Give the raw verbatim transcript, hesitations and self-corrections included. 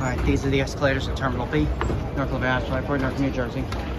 All right, these are the escalators at Terminal B, Newark International Airport, Newark, New Jersey.